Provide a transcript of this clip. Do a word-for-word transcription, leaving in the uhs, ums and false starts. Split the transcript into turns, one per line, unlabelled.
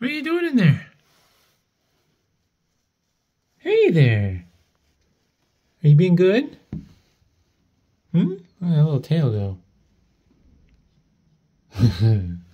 What are you doing in there? Hey there. Are you being good? Hmm? Where'd that little tail go?